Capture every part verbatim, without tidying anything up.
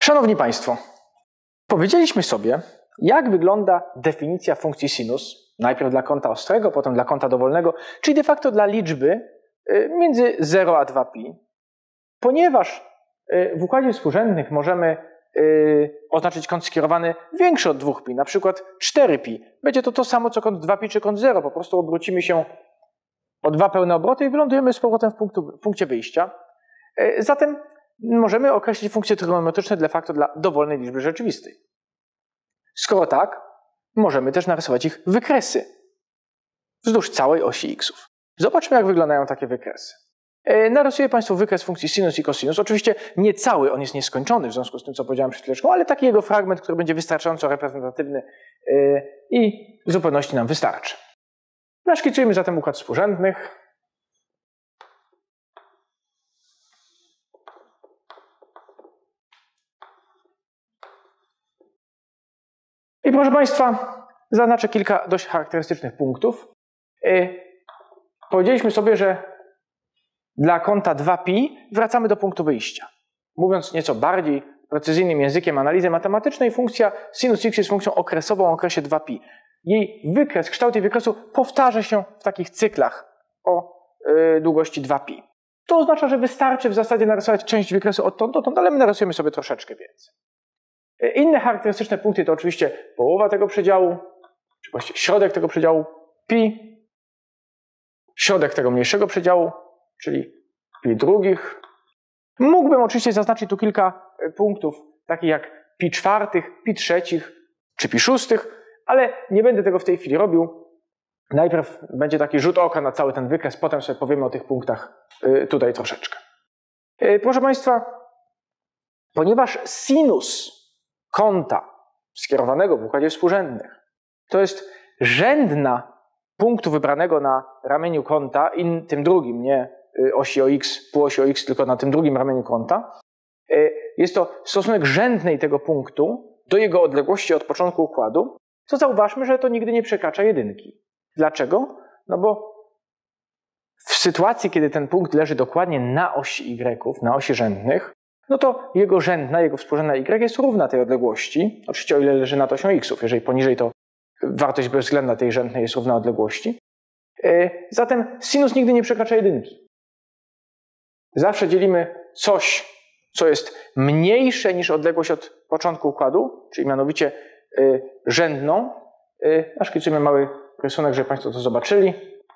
Szanowni Państwo, powiedzieliśmy sobie, jak wygląda definicja funkcji sinus, najpierw dla kąta ostrego, potem dla kąta dowolnego, czyli de facto dla liczby między zero a dwa pi. Ponieważ w układzie współrzędnych możemy oznaczyć kąt skierowany większy od dwa pi, na przykład cztery pi. Będzie to to samo, co kąt dwa pi czy kąt zero. Po prostu obrócimy się o dwa pełne obroty i wylądujemy z powrotem w, punktu, w punkcie wyjścia. Zatem możemy określić funkcje trygonometryczne de facto dla dowolnej liczby rzeczywistej. Skoro tak, możemy też narysować ich wykresy wzdłuż całej osi x'ów. Zobaczmy, jak wyglądają takie wykresy. Narysuję Państwu wykres funkcji sinus i cosinus. Oczywiście nie cały, on jest nieskończony w związku z tym, co powiedziałem przed chwileczką, ale taki jego fragment, który będzie wystarczająco reprezentatywny i w zupełności nam wystarczy. Naszkicujemy zatem układ współrzędnych. I proszę Państwa, zaznaczę kilka dość charakterystycznych punktów. Powiedzieliśmy sobie, że dla kąta dwa pi wracamy do punktu wyjścia. Mówiąc nieco bardziej precyzyjnym językiem analizy matematycznej, funkcja sinus x jest funkcją okresową o okresie dwa pi. Jej wykres, kształt jej wykresu powtarza się w takich cyklach o yy, długości dwa pi. To oznacza, że wystarczy w zasadzie narysować część wykresu odtąd dotąd, ale my narysujemy sobie troszeczkę więcej. Inne charakterystyczne punkty to oczywiście połowa tego przedziału, czy właściwie środek tego przedziału pi, środek tego mniejszego przedziału, czyli pi drugich. Mógłbym oczywiście zaznaczyć tu kilka punktów, takich jak pi czwartych, pi trzecich, czy pi szóstych, ale nie będę tego w tej chwili robił. Najpierw będzie taki rzut oka na cały ten wykres, potem sobie powiemy o tych punktach tutaj troszeczkę. Proszę Państwa, ponieważ sinus kąta skierowanego w układzie współrzędnych to jest rzędna punktu wybranego na ramieniu kąta, in, tym drugim, nie osi o x, półosi o x, tylko na tym drugim ramieniu kąta. Jest to stosunek rzędnej tego punktu do jego odległości od początku układu, to zauważmy, że to nigdy nie przekracza jedynki. Dlaczego? No bo w sytuacji, kiedy ten punkt leży dokładnie na osi y, na osi rzędnych, no to jego rzędna, jego współrzędna y jest równa tej odległości. Oczywiście o ile leży nad osią x'ów. Jeżeli poniżej, to wartość bezwzględna tej rzędnej jest równa odległości. Zatem sinus nigdy nie przekracza jedynki. Zawsze dzielimy coś, co jest mniejsze niż odległość od początku układu, czyli mianowicie y, rzędną. Y, naszkicujemy mały rysunek, żeby Państwo to zobaczyli.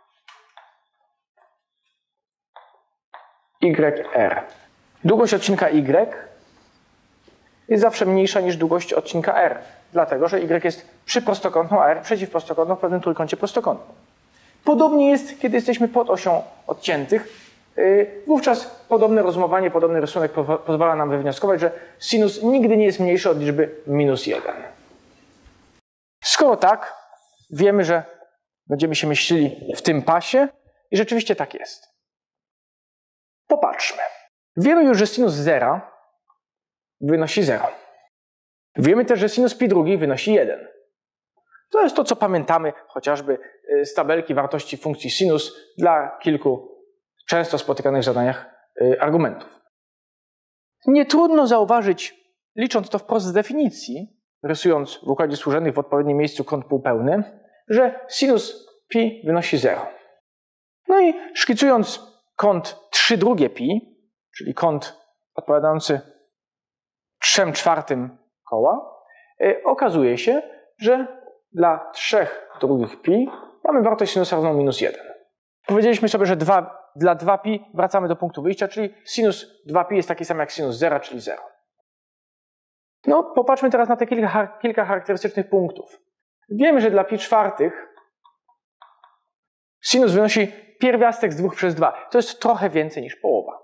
yr. Długość odcinka y jest zawsze mniejsza niż długość odcinka r, dlatego że y jest przyprostokątną, a r przeciwprostokątną w pewnym trójkącie prostokątnym. Podobnie jest, kiedy jesteśmy pod osią odciętych. Wówczas podobne rozumowanie, podobny rysunek pozwala nam wywnioskować, że sinus nigdy nie jest mniejszy od liczby minus jeden. Skoro tak, wiemy, że będziemy się mieścili w tym pasie i rzeczywiście tak jest. Popatrzmy. Wiemy już, że sinus zera wynosi zero. Wiemy też, że sinus pi drugi wynosi jeden. To jest to, co pamiętamy chociażby z tabelki wartości funkcji sinus dla kilku często spotykanych w zadaniach argumentów. Nie trudno zauważyć, licząc to wprost z definicji, rysując w układzie współrzędnych w odpowiednim miejscu kąt półpełny, że sinus pi wynosi zero. No i szkicując kąt trzy drugie pi, czyli kąt odpowiadający trzem czwartym koła, okazuje się, że dla trzech drugich pi mamy wartość sinusa równą minus jeden. Powiedzieliśmy sobie, że dwa, dla dwa pi wracamy do punktu wyjścia, czyli sinus dwa pi jest taki sam jak sinus zera, czyli zero. No, popatrzmy teraz na te kilka, kilka charakterystycznych punktów. Wiemy, że dla pi czwartych sinus wynosi pierwiastek z dwóch przez dwa. To jest trochę więcej niż połowa.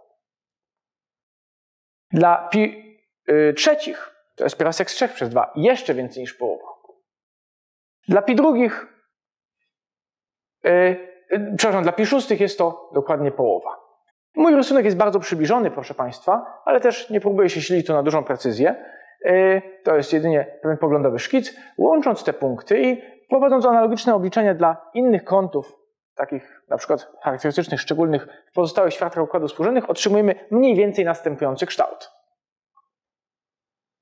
Dla pi y, trzecich to jest pierwiastek z trzech przez dwa. Jeszcze więcej niż połowa. Dla pi drugich, y, y, przepraszam, dla pi szóstych jest to dokładnie połowa. Mój rysunek jest bardzo przybliżony, proszę Państwa, ale też nie próbuję się silić tu na dużą precyzję. Y, to jest jedynie pewien poglądowy szkic. Łącząc te punkty i prowadząc analogiczne obliczenia dla innych kątów, takich na przykład charakterystycznych, szczególnych w pozostałych światłach układów współrzędnych, otrzymujemy mniej więcej następujący kształt.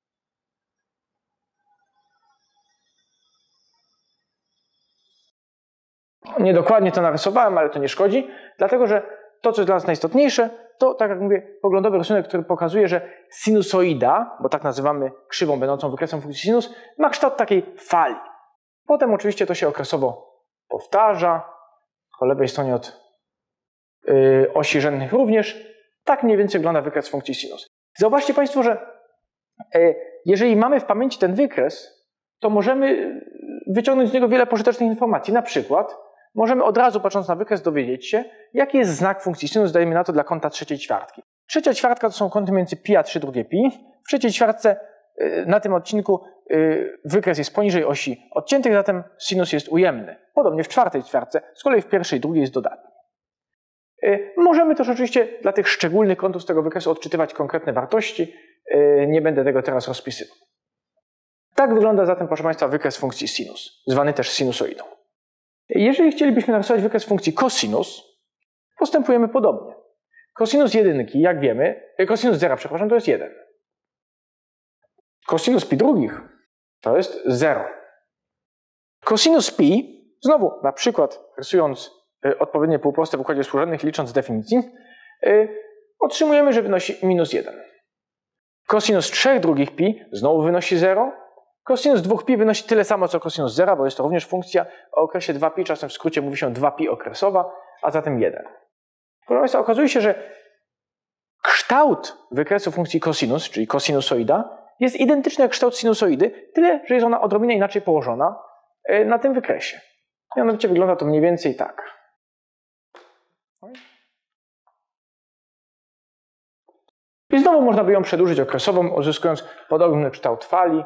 Niedokładnie to narysowałem, ale to nie szkodzi, dlatego że to, co jest dla nas najistotniejsze, to, tak jak mówię, poglądowy rysunek, który pokazuje, że sinusoida, bo tak nazywamy krzywą będącą wykresem funkcji sinus, ma kształt takiej fali. Potem oczywiście to się okresowo powtarza, po lewej stronie od yy, osi rzędnych również. Tak mniej więcej wygląda wykres funkcji sinus. Zauważcie Państwo, że yy, jeżeli mamy w pamięci ten wykres, to możemy wyciągnąć z niego wiele pożytecznych informacji. Na przykład możemy od razu, patrząc na wykres, dowiedzieć się, jaki jest znak funkcji sinus, dajemy na to dla kąta trzeciej ćwiartki. Trzecia ćwiartka to są kąty między pi a trzy drugie pi. W trzeciej ćwiartce na tym odcinku wykres jest poniżej osi odciętych, zatem sinus jest ujemny. Podobnie w czwartej ćwiartce, z kolei w pierwszej i drugiej jest dodatni. Możemy też oczywiście dla tych szczególnych kątów z tego wykresu odczytywać konkretne wartości. Nie będę tego teraz rozpisywał. Tak wygląda zatem, proszę Państwa, wykres funkcji sinus, zwany też sinusoidą. Jeżeli chcielibyśmy narysować wykres funkcji cosinus, postępujemy podobnie. Cosinus jedynki, jak wiemy, cosinus zera, przepraszam, to jest jeden. Cosinus pi drugich to jest zero. Cosinus pi, znowu na przykład rysując odpowiednie półproste w układzie współrzędnych, licząc z definicji, otrzymujemy, że wynosi minus jeden. Cosinus trzech drugich pi znowu wynosi zero. Cosinus dwóch pi wynosi tyle samo co cosinus zera, bo jest to również funkcja o okresie dwa pi, czasem w skrócie mówi się dwa pi okresowa, a zatem jeden. Proszę Państwa, okazuje się, że kształt wykresu funkcji cosinus, czyli kosinusoida, jest identyczny jak kształt sinusoidy, tyle, że jest ona odrobinę inaczej położona na tym wykresie. Mianowicie wygląda to mniej więcej tak. I znowu można by ją przedłużyć okresowo, uzyskując podobny kształt fali.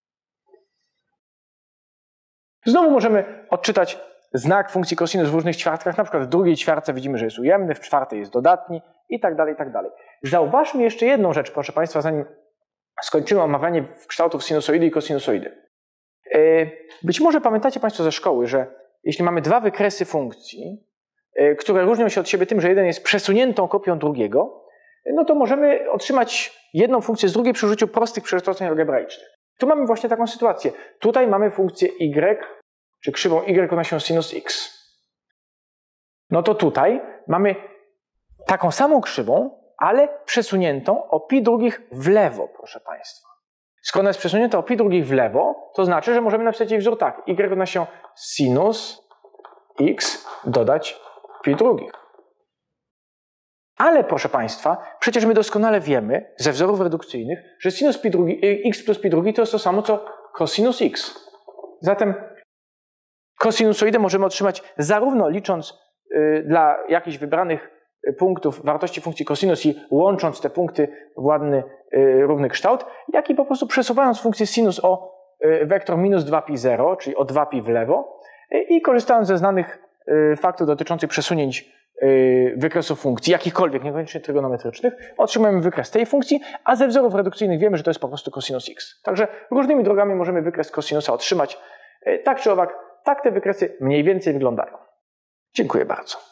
Znowu możemy odczytać znak funkcji cosinus w różnych ćwiartkach. Na przykład w drugiej ćwiartce widzimy, że jest ujemny, w czwartej jest dodatni i tak dalej, i tak dalej. Zauważmy jeszcze jedną rzecz, proszę Państwa, zanim skończymy omawianie kształtów sinusoidy i kosinusoidy. Być może pamiętacie Państwo ze szkoły, że jeśli mamy dwa wykresy funkcji, które różnią się od siebie tym, że jeden jest przesuniętą kopią drugiego, no to możemy otrzymać jedną funkcję z drugiej przy użyciu prostych przekształceń algebraicznych. Tu mamy właśnie taką sytuację. Tutaj mamy funkcję y, czy krzywą y równa się sinus x. No to tutaj mamy taką samą krzywą, ale przesuniętą o pi drugich w lewo, proszę Państwa. Skoro ona jest przesunięta o pi drugich w lewo, to znaczy, że możemy napisać jej wzór tak. Y równa się sinus x dodać pi drugich. Ale, proszę Państwa, przecież my doskonale wiemy ze wzorów redukcyjnych, że sinus pi drugi, x plus pi drugi to jest to samo co cosinus x. Zatem kosinusoidę możemy otrzymać zarówno licząc y, dla jakichś wybranych punktów wartości funkcji cosinus i łącząc te punkty w ładny, y, równy kształt, jak i po prostu przesuwając funkcję sinus o y, wektor minus dwa pi zero, czyli o dwa pi w lewo y, i korzystając ze znanych y, faktów dotyczących przesunięć wykresów funkcji, jakichkolwiek, niekoniecznie trygonometrycznych, otrzymujemy wykres tej funkcji, a ze wzorów redukcyjnych wiemy, że to jest po prostu cosinus x. Także różnymi drogami możemy wykres cosinusa otrzymać. Tak czy owak, tak te wykresy mniej więcej wyglądają. Dziękuję bardzo.